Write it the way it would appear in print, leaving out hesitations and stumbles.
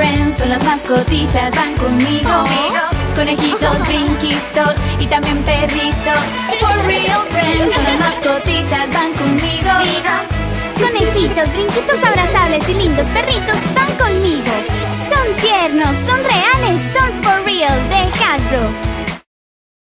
friends son las mascotitas, van conmigo. Conejitos, brinquitos y también perritos. For real friends son las mascotitas, van conmigo. Conejitos, brinquitos abrazables y lindos perritos van conmigo. Son tiernos, son